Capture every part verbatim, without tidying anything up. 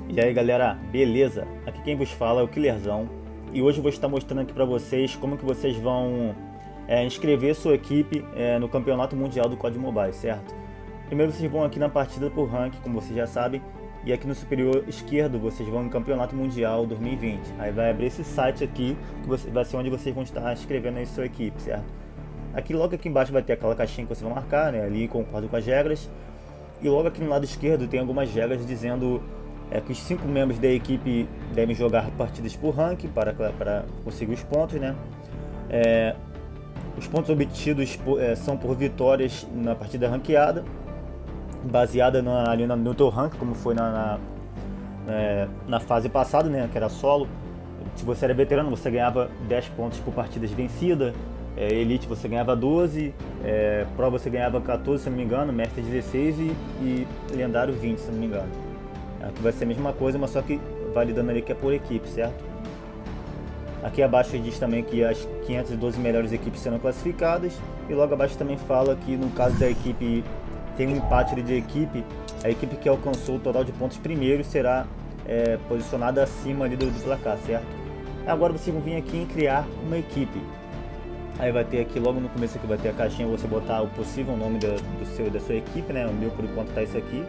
E aí galera, beleza? Aqui quem vos fala é o Killerzão e hoje eu vou estar mostrando aqui pra vocês como que vocês vão é, inscrever sua equipe é, no Campeonato Mundial do C O D Mobile, certo? Primeiro vocês vão aqui na partida por rank, como vocês já sabem, e aqui no superior esquerdo vocês vão em Campeonato Mundial dois mil e vinte. Aí vai abrir esse site aqui, que você, vai ser onde vocês vão estar inscrevendo aí sua equipe, certo? Aqui logo aqui embaixo vai ter aquela caixinha que você vai marcar, né? Ali concordo com as regras. E logo aqui no lado esquerdo tem algumas regras dizendo é, que os cinco membros da equipe devem jogar partidas por rank para, para conseguir os pontos, né? É, os pontos obtidos por, é, são por vitórias na partida ranqueada, baseada na, ali no teu rank, como foi na, na, é, na fase passada, né? Que era solo. Se você era veterano, você ganhava dez pontos por partidas vencidas. É, Elite você ganhava doze, é, Pro você ganhava quatorze, se não me engano, Master dezesseis e, e Lendário vinte, se não me engano. Aqui vai ser a mesma coisa, mas só que validando ali que é por equipe, certo? Aqui abaixo diz também que as quinhentas e doze melhores equipes serão classificadas, e logo abaixo também fala que no caso da equipe tem um empate de equipe, a equipe que alcançou o total de pontos primeiro será é, posicionada acima ali do, do placar, certo? Agora vocês vão vir aqui em criar uma equipe. Aí vai ter aqui, logo no começo aqui vai ter a caixinha, você botar o possível nome do, do seu, da sua equipe, né? O meu por enquanto tá isso aqui.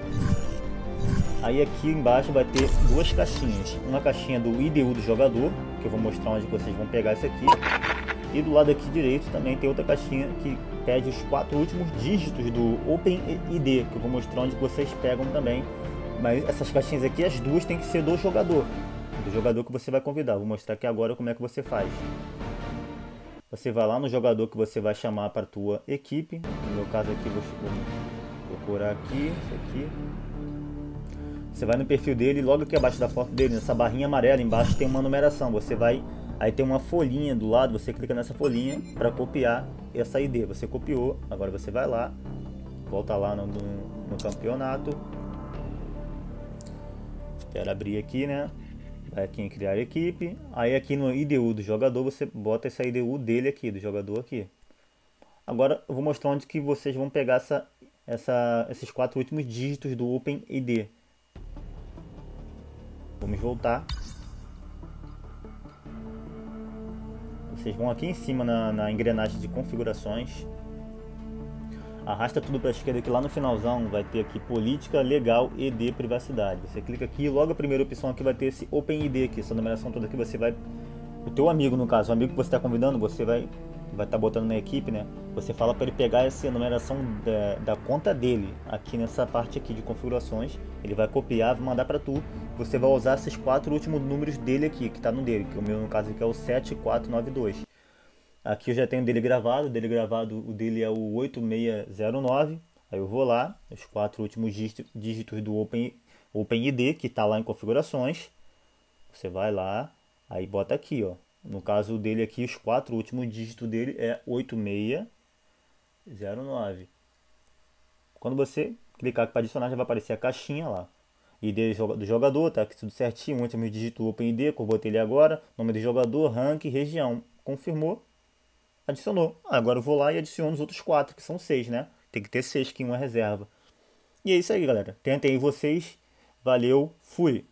Aí aqui embaixo vai ter duas caixinhas. Uma caixinha do I D U do jogador, que eu vou mostrar onde vocês vão pegar isso aqui. E do lado aqui direito também tem outra caixinha que pede os quatro últimos dígitos do OpenID, que eu vou mostrar onde vocês pegam também. Mas essas caixinhas aqui, as duas tem que ser do jogador. Do jogador que você vai convidar. Vou mostrar aqui agora como é que você faz. Você vai lá no jogador que você vai chamar para a tua equipe. No meu caso aqui, vou procurar aqui, isso aqui. Você vai no perfil dele, logo aqui abaixo da foto dele, nessa barrinha amarela embaixo tem uma numeração. Você vai, aí tem uma folhinha do lado, você clica nessa folhinha para copiar essa I D. Você copiou, agora você vai lá, volta lá no, no, no campeonato. Espera abrir aqui, né? Vai aqui em criar equipe, aí aqui no I D U do jogador você bota essa I D U dele aqui, do jogador aqui. Agora eu vou mostrar onde que vocês vão pegar essa, essa, esses quatro últimos dígitos do OpenID. Vamos voltar. Vocês vão aqui em cima na, na engrenagem de configurações. Arrasta tudo para a esquerda que lá no finalzão vai ter aqui política, legal, E D, privacidade. Você clica aqui e logo a primeira opção aqui vai ter esse OpenID aqui, essa numeração toda que você vai... O teu amigo, no caso, o amigo que você está convidando, você vai vai estar tá botando na equipe, né? Você fala para ele pegar essa numeração da, da conta dele, aqui nessa parte aqui de configurações. Ele vai copiar, vai mandar para tu. Você vai usar esses quatro últimos números dele aqui, que está no dele, que o meu no caso aqui é o sete quatro nove dois. Aqui eu já tenho dele gravado, o dele gravado, o dele é o oito seis zero nove. Aí eu vou lá, os quatro últimos dígitos do Open, OpenID, que está lá em configurações. Você vai lá, aí bota aqui, ó. No caso dele aqui, os quatro últimos dígitos dele é oito seis zero nove. Quando você clicar aqui para adicionar, já vai aparecer a caixinha lá. I D do jogador, tá aqui tudo certinho, o último dígito OpenID, que eu botei ele agora, nome do jogador, rank, região. Confirmou. Adicionou. Agora eu vou lá e adiciono os outros quatro, que são seis, né? Tem que ter seis, que um é reserva. E é isso aí, galera. Tentem aí vocês. Valeu, fui!